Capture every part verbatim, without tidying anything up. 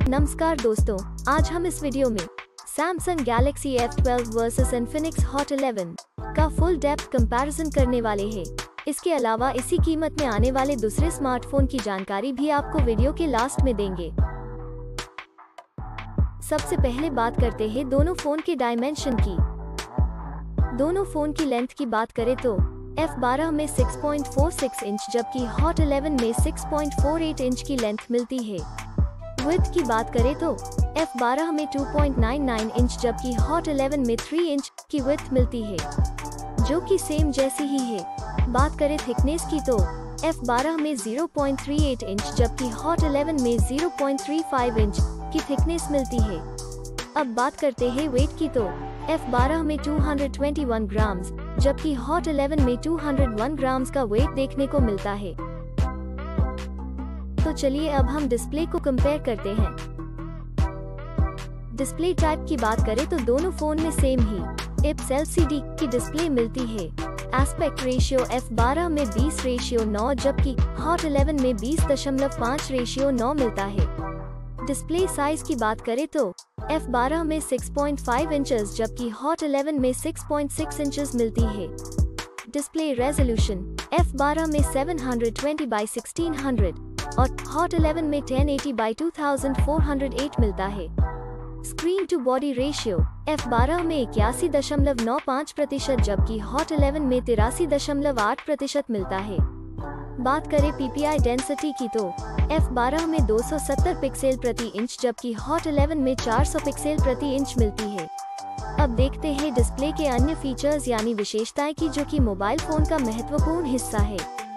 नमस्कार दोस्तों, आज हम इस वीडियो में Samsung Galaxy F twelve versus Infinix Hot eleven का फुल डेप्थ कंपैरिजन करने वाले हैं। इसके अलावा इसी कीमत में आने वाले दूसरे स्मार्टफोन की जानकारी भी आपको वीडियो के लास्ट में देंगे। सबसे पहले बात करते हैं दोनों फोन के डायमेंशन की। दोनों फोन की लेंथ की बात करें तो एफ ट्वेल्व में six point four six inch जबकि हॉट इलेवन में six point four eight inch की लेंथ मिलती है। विड्थ की बात करें तो एफ ट्वेल्व में two point nine nine inch जबकि हॉट इलेवन में थ्री इंच की विड्थ मिलती है, जो कि सेम जैसी ही है। बात करें थिकनेस की तो एफ ट्वेल्व में zero point three eight inch जबकि हॉट इलेवन में zero point three five inch की थिकनेस मिलती है। अब बात करते हैं वेट की तो एफ ट्वेल्व में two hundred twenty one grams जबकि हॉट इलेवन में टू हंड्रेड वन ग्राम्स का वेट देखने को मिलता है। तो चलिए अब हम डिस्प्ले को कंपेयर करते हैं। डिस्प्ले टाइप की बात करें तो दोनों फोन में सेम ही इप्स एल सी डी की डिस्प्ले मिलती है। एस्पेक्ट रेशियो एफ ट्वेल्व में बीस रेशियो नौ जबकि हॉट इलेवन में बीस दशमलव पाँच रेशियो नौ मिलता है। डिस्प्ले साइज की बात करें तो एफ ट्वेल्व में सिक्स पॉइंट फाइव इंचेस जबकि हॉट इलेवन में सिक्स पॉइंट सिक्स इंचेस मिलती है। डिस्प्ले रेजोल्यूशन एफ ट्वेल्व में seven hundred twenty by sixteen hundred और हॉट इलेवन में ten eighty by two thousand four hundred eight मिलता है। Screen to body ratio F twelve में इक्यासी दशमलव नौ पाँच प्रतिशत जबकि हॉट इलेवन में तिरासी दशमलव आठ प्रतिशत मिलता है। बात करें पीपीआई डेंसिटी की तो एफ ट्वेल्व में दो सौ सत्तर पिक्सल प्रति इंच जबकि हॉट इलेवन में चार सौ पिक्सल प्रति इंच मिलती है। अब देखते हैं डिस्प्ले के अन्य फीचर्स यानी विशेषताएं की, जो कि मोबाइल फोन का महत्वपूर्ण हिस्सा है।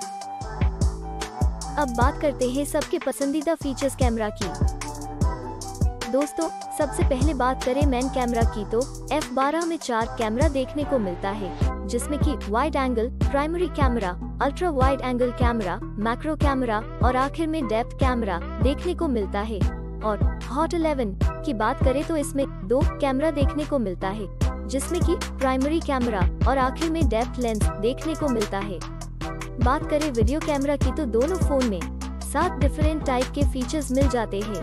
अब बात करते हैं सबके पसंदीदा फीचर्स कैमरा की। दोस्तों, सबसे पहले बात करें मेन कैमरा की तो एफ ट्वेल्व में चार कैमरा देखने को मिलता है, जिसमें कि wide angle, primary camera, ultra wide angle camera, macro camera और आखिर में डेप्थ कैमरा देखने को मिलता है। और हॉट इलेवन की बात करें तो इसमें दो कैमरा देखने को मिलता है, जिसमें कि प्राइमरी कैमरा और आखिर में डेप्थ लेंस देखने को मिलता है। बात करें वीडियो कैमरा की तो दोनों फोन में सात डिफरेंट टाइप के फीचर्स मिल जाते हैं।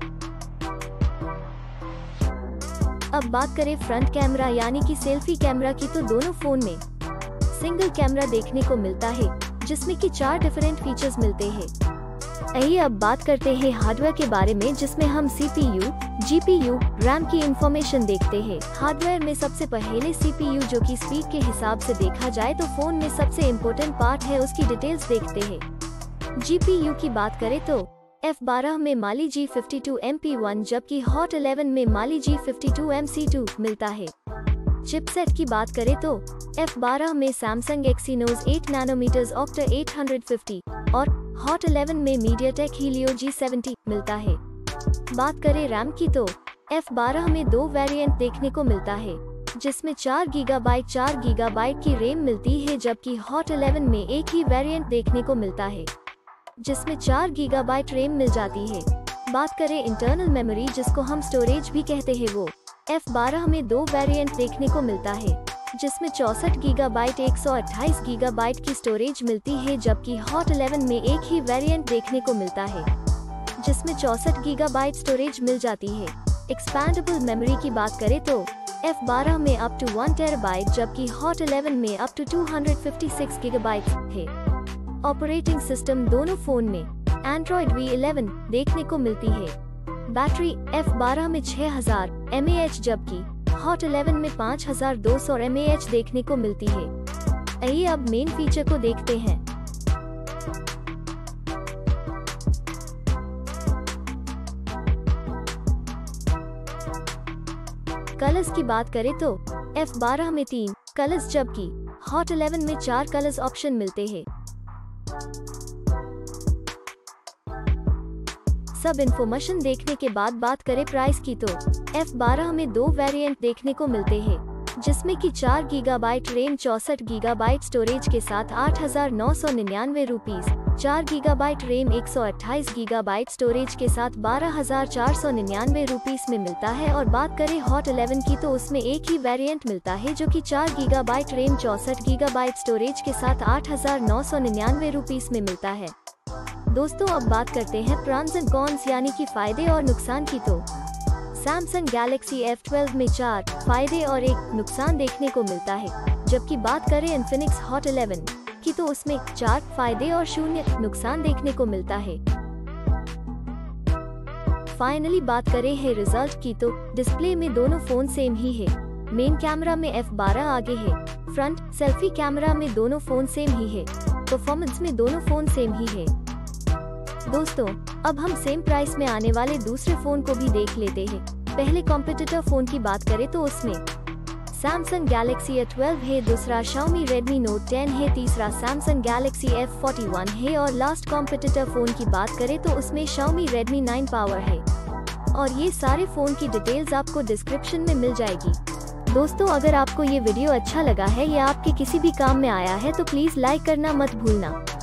अब बात करें फ्रंट कैमरा यानी कि सेल्फी कैमरा की तो दोनों फोन में सिंगल कैमरा देखने को मिलता है, जिसमें कि चार डिफरेंट फीचर्स मिलते हैं। आइए अब बात करते हैं हार्डवेयर के बारे में, जिसमें हम सीपीयू, जीपीयू, रैम की इंफॉर्मेशन देखते हैं। हार्डवेयर में सबसे पहले सीपीयू, जो कि स्पीड के हिसाब से देखा जाए तो फोन में सबसे इम्पोर्टेंट पार्ट है, उसकी डिटेल्स देखते हैं। जीपीयू की बात करें तो एफ ट्वेल्व में Mali G fifty two M P one जबकि हॉट इलेवन में Mali G fifty two M C two मिलता है। चिपसेट की बात करें तो एफ ट्वेल्व में Samsung Exynos eight nanometer octa eight fifty और हॉट इलेवन में मीडियाटेक हीलियो जी सेवेंटी मिलता है। बात करें रैम की तो एफ ट्वेल्व में दो वेरिएंट देखने को मिलता है, जिसमें चार गीगाबाइट चार गीगाबाइट की रैम मिलती है, जबकि हॉट इलेवन में एक ही वेरिएंट देखने को मिलता है, जिसमें चार गीगाबाइट रैम मिल जाती है। बात करें इंटरनल मेमोरी, जिसको हम स्टोरेज भी कहते हैं, वो एफ ट्वेल्व में दो वेरिएंट देखने को मिलता है, जिसमें चौसठ गीगाबाइट एक सौ अट्ठाईस गीगाबाइट की स्टोरेज मिलती है, जबकि हॉट इलेवन में एक ही वेरिएंट देखने को मिलता है, जिसमें चौसठ गीगाबाइट स्टोरेज मिल जाती है। एक्सपैंडेबल मेमोरी की बात करें तो एफ ट्वेल्व में अप टू वन टेराबाइट जबकि हॉट इलेवन में up to two hundred fifty six gigabyte है। ऑपरेटिंग सिस्टम दोनों फोन में एंड्रॉइड वी इलेवन देखने को मिलती है। बैटरी एफ ट्वेल्व में छह हज़ार एम ए एच जबकि हॉट इलेवन में पाँच हज़ार दो सौ एम ए एच देखने को मिलती है। आइए अब मेन फीचर को देखते हैं। कलर्स की बात करें तो एफ ट्वेल्व में तीन कलर्स जबकि हॉट इलेवन में चार कलर्स ऑप्शन मिलते हैं। सब इन्फॉर्मेशन देखने के बाद बात करें प्राइस की तो एफ ट्वेल्व में दो वेरिएंट देखने को मिलते हैं, जिसमें कि चार गीगाबाइट रैम चौसठ गीगाबाइट स्टोरेज के साथ आठ हजार नौ सौ निन्यानवे रुपीज, चार गीगाबाइट रैम एक सौ अट्ठाईस गीगाबाइट स्टोरेज के साथ बारह हजार चार सौ निन्यानवे रुपीज में मिलता है। और बात करें हॉट इलेवन की तो उसमें एक ही वेरिएंट मिलता है, जो कि चार गीगाबाइट रैम चौसठ गीगाबाइट स्टोरेज के साथ आठ हजार नौ सौ निन्यानवे रुपीज में मिलता है। दोस्तों अब बात करते हैं प्रॉन्स एंड कॉन्स यानी कि फायदे और नुकसान की। तो सैमसंग गैलेक्सी एफ ट्वेल्व में चार फायदे और एक नुकसान देखने को मिलता है, जबकि बात करें इन्फिनिक्स हॉट इलेवन की तो उसमें चार फायदे और शून्य नुकसान देखने को मिलता है। फाइनली बात करें है रिजल्ट की तो डिस्प्ले में दोनों फोन सेम ही है। मेन कैमरा में एफ बारह आगे है, फ्रंट सेल्फी कैमरा में दोनों फोन सेम ही है, परफॉर्मेंस में दोनों फोन सेम ही है। दोस्तों अब हम सेम प्राइस में आने वाले दूसरे फोन को भी देख लेते हैं। पहले कॉम्पिटिटर फोन की बात करें तो उसमें सैमसंग गैलेक्सी एफ ट्वेल्व है, दूसरा Xiaomi Redmi Note टेन है, तीसरा Samsung Galaxy F forty one है और लास्ट कॉम्पिटिटर फोन की बात करें तो उसमें Xiaomi Redmi नाइन पावर है। और ये सारे फोन की डिटेल्स आपको डिस्क्रिप्शन में मिल जाएगी। दोस्तों अगर आपको ये वीडियो अच्छा लगा है या आपके किसी भी काम में आया है तो प्लीज लाइक करना मत भूलना।